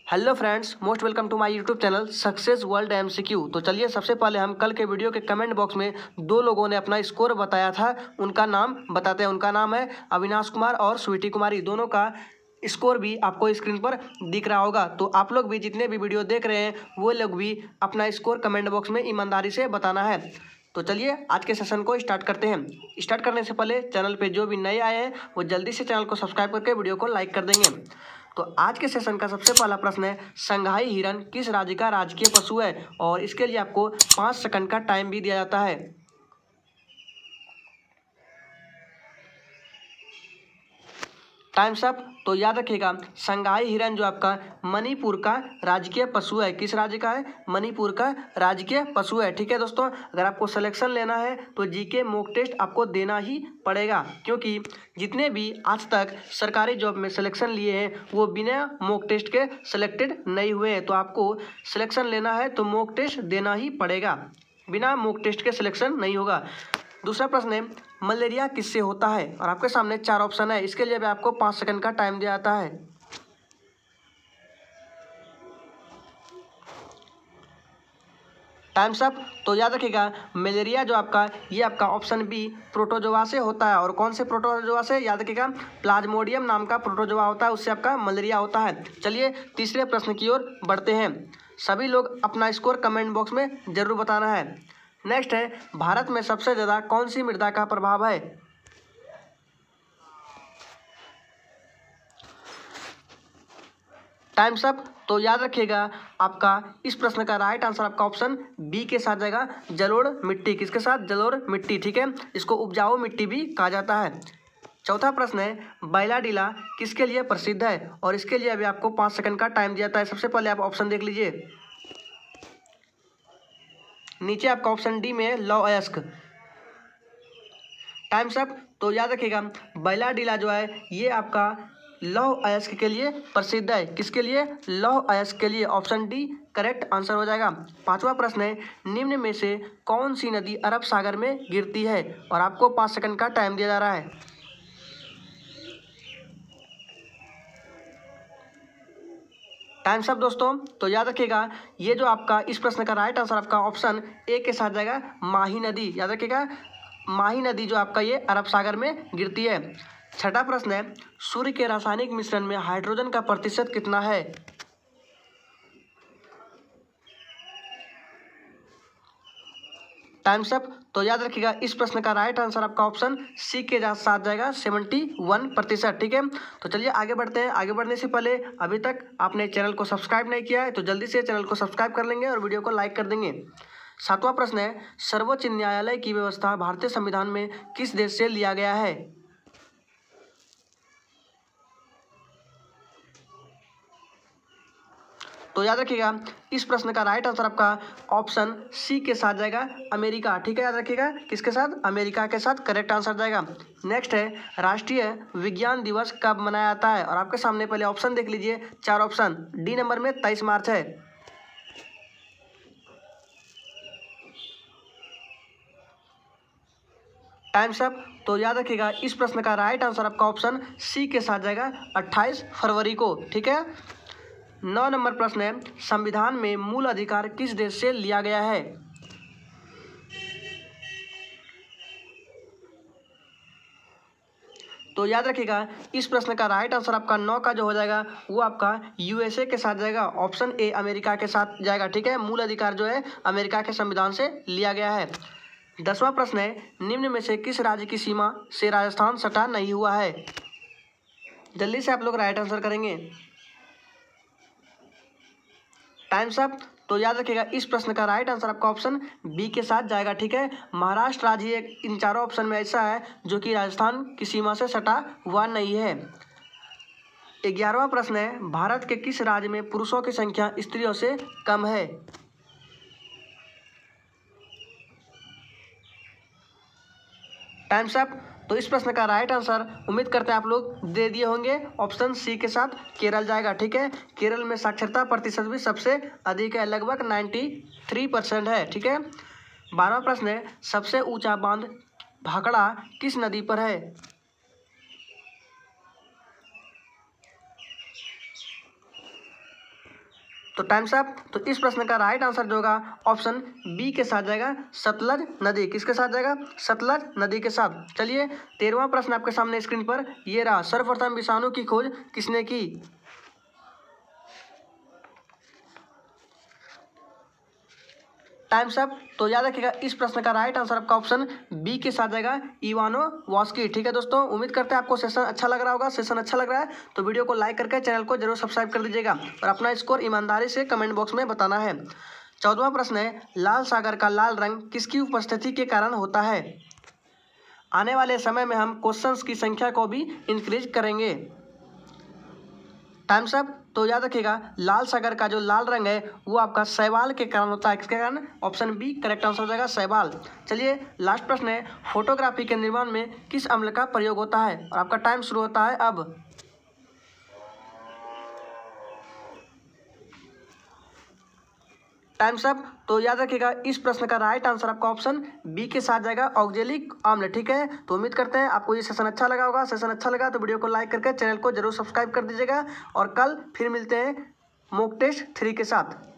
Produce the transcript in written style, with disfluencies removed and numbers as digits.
Hello friends, most welcome to my YouTube channel success world MCQ. तो चलिए सबसे पहले हम कल के वीडियो के कमेंट बॉक्स में दो लोगों ने अपना स्कोर बताया था, उनका नाम बताते हैं। उनका नाम है अविनाश कुमार और स्वीटी कुमारी। दोनों का स्कोर भी आपको स्क्रीन पर दिख रहा होगा। तो आप लोग भी जितने भी वीडियो देख रहे हैं वो लोग भी अपना स्कोर कमेंट बॉक्स में ईमानदारी से बताना है। तो चलिए आज के सेशन को स्टार्ट करते हैं। स्टार्ट करने से पहले चैनल पे जो भी नए आए हैं वो जल्दी से चैनल को सब्सक्राइब करके वीडियो को लाइक कर देंगे। तो आज के सेशन का सबसे पहला प्रश्न है, संघाई हिरन किस राज्य का राजकीय पशु है? और इसके लिए आपको 5 सेकंड का टाइम भी दिया जाता है। Times up. तो याद रखिएगा, संघाई हिरन जो आपका मणिपुर का राजकीय पशु है। किस राज्य का है? मणिपुर का राजकीय पशु है। ठीक है दोस्तों, अगर आपको सिलेक्शन लेना है तो जीके मॉक टेस्ट आपको देना ही पड़ेगा, क्योंकि जितने भी आज तक सरकारी जॉब में सिलेक्शन लिए हैं वो बिना मॉक टेस्ट के सिलेक्टेड नहीं हुए हैं। तो आपको सिलेक्शन लेना है तो मॉक टेस्ट देना ही पड़ेगा, बिना मॉक टेस्ट के सिलेक्शन नहीं होगा। दूसरा प्रश्न है, मलेरिया किससे होता है? और आपके सामने 4 ऑप्शन है, इसके लिए भी आपको 5 सेकंड का टाइम दिया जाता है। Times up. तो याद रखिएगा, मलेरिया जो आपका ये आपका ऑप्शन बी प्रोटोजोआ से होता है। और कौन से प्रोटोजोआ से? याद रखिएगा, प्लाज्मोडियम नाम का प्रोटोजोआ होता है, उससे आपका मलेरिया होता है। चलिए तीसरे प्रश्न की ओर बढ़ते हैं। सभी लोग अपना स्कोर कमेंट बॉक्स में जरूर बताना है। नेक्स्ट है, भारत में सबसे ज़्यादा कौन सी मृदा का प्रभाव है? Times up. तो याद रखिएगा, आपका इस प्रश्न का राइट आंसर आपका ऑप्शन बी के साथ जाएगा, जलोढ़ मिट्टी। किसके साथ? जलोढ़ मिट्टी। ठीक है, इसको उपजाऊ मिट्टी भी कहा जाता है। चौथा प्रश्न है, बैलाडीला किसके लिए प्रसिद्ध है? और इसके लिए अभी आपको 5 सेकंड का टाइम दिया जाता है। सबसे पहले आप ऑप्शन देख लीजिए, नीचे आपका ऑप्शन डी में है लौह अयस्क। Times up. तो याद रखिएगा, बैलाडीला जो है ये आपका लौह अयस्क के लिए प्रसिद्ध है। किसके लिए? लौह अयस्क के लिए। ऑप्शन डी करेक्ट आंसर हो जाएगा। पांचवा प्रश्न है, निम्न में से कौन सी नदी अरब सागर में गिरती है? और आपको 5 सेकंड का टाइम दिया जा रहा है। टाइम्स अप दोस्तों। तो याद रखिएगा, ये जो आपका इस प्रश्न का राइट आंसर आपका ऑप्शन ए के साथ जाएगा, माही नदी। याद रखिएगा, माही नदी जो आपका ये अरब सागर में गिरती है। छठा प्रश्न है, सूर्य के रासायनिक मिश्रण में हाइड्रोजन का प्रतिशत कितना है? Times up. तो याद रखिएगा, इस प्रश्न का राइट आंसर आपका ऑप्शन सी के साथ जाएगा, 71%। ठीक है, तो चलिए आगे बढ़ते हैं। आगे बढ़ने से पहले अभी तक आपने चैनल को सब्सक्राइब नहीं किया है तो जल्दी से चैनल को सब्सक्राइब कर लेंगे और वीडियो को लाइक कर देंगे। सातवां प्रश्न है, सर्वोच्च न्यायालय की व्यवस्था भारतीय संविधान में किस देश से लिया गया है? तो याद रखिएगा, इस प्रश्न का राइट आंसर आपका ऑप्शन सी के साथ जाएगा, अमेरिका। ठीक है, याद रखिएगा, किसके साथ? अमेरिका के साथ करेक्ट आंसर जाएगा। नेक्स्ट है, राष्ट्रीय विज्ञान दिवस कब मनाया जाता है? और आपके सामने पहले ऑप्शन देख लीजिए, 4 ऑप्शन। डी नंबर में 23 मार्च है। Times up. तो याद रखिएगा, इस प्रश्न का राइट आंसर आपका ऑप्शन सी के साथ जाएगा, 28 फरवरी को। ठीक है, 9 नंबर प्रश्न है, संविधान में मूल अधिकार किस देश से लिया गया है? तो याद रखिएगा, इस प्रश्न का राइट आंसर आपका 9 का जो हो जाएगा वो आपका यूएसए के साथ जाएगा। ऑप्शन ए अमेरिका के साथ जाएगा। ठीक है, मूल अधिकार जो है अमेरिका के संविधान से लिया गया है। 10वां प्रश्न है, निम्न में से किस राज्य की सीमा से राजस्थान सटा नहीं हुआ है? जल्दी से आप लोग राइट आंसर करेंगे। Times up. तो याद रखिएगा, इस प्रश्न का राइट आंसर आपका ऑप्शन बी के साथ जाएगा। ठीक है, महाराष्ट्र राज्य एक इन चारों ऑप्शन में ऐसा है जो कि राजस्थान की सीमा से सटा हुआ नहीं है। 11वां प्रश्न है, भारत के किस राज्य में पुरुषों की संख्या स्त्रियों से कम है? Times up. तो इस प्रश्न का राइट आंसर उम्मीद करते हैं आप लोग दे दिए होंगे, ऑप्शन सी के साथ केरल जाएगा। ठीक है, केरल में साक्षरता प्रतिशत भी सबसे अधिक है, लगभग 93% है। ठीक है, 12वां प्रश्न है, सबसे ऊंचा बांध भाखड़ा किस नदी पर है? तो टाइम्स अप। तो इस प्रश्न का राइट आंसर जो होगा ऑप्शन बी के साथ जाएगा, सतलज नदी। किसके साथ जाएगा? सतलज नदी के साथ। चलिए 13वां प्रश्न आपके सामने स्क्रीन पर ये रहा। सर्वप्रथम विषाणु की खोज किसने की? Times up. तो याद रखिएगा इस प्रश्न का राइट आंसर आपका ऑप्शन बी के साथ जाएगा, इवानोवस्की। ठीक है दोस्तों, उम्मीद करते हैं आपको सेशन अच्छा लग रहा होगा। सेशन अच्छा लग रहा है तो वीडियो को लाइक करके चैनल को जरूर सब्सक्राइब कर दीजिएगा और अपना स्कोर ईमानदारी से कमेंट बॉक्स में बताना है। 14वां प्रश्न है, लाल सागर का लाल रंग किसकी उपस्थिति के कारण होता है? आने वाले समय में हम क्वेश्चंस की संख्या को भी इंक्रीज करेंगे। Times up. तो याद रखिएगा लाल सागर का जो लाल रंग है वो आपका शैवाल के कारण होता है। किसके कारण? ऑप्शन बी करेक्ट आंसर हो जाएगा, शैवाल। चलिए लास्ट प्रश्न है, फोटोग्राफी के निर्माण में किस अम्ल का प्रयोग होता है? और आपका टाइम शुरू होता है अब। Times up. तो याद रखिएगा इस प्रश्न का राइट आंसर आपका ऑप्शन बी के साथ जाएगा, ऑक्जेलिक अम्ल। ठीक है, तो उम्मीद करते हैं आपको ये सेशन अच्छा लगा होगा। सेशन अच्छा लगा तो वीडियो को लाइक करके चैनल को जरूर सब्सक्राइब कर दीजिएगा और कल फिर मिलते हैं मॉक टेस्ट 3 के साथ।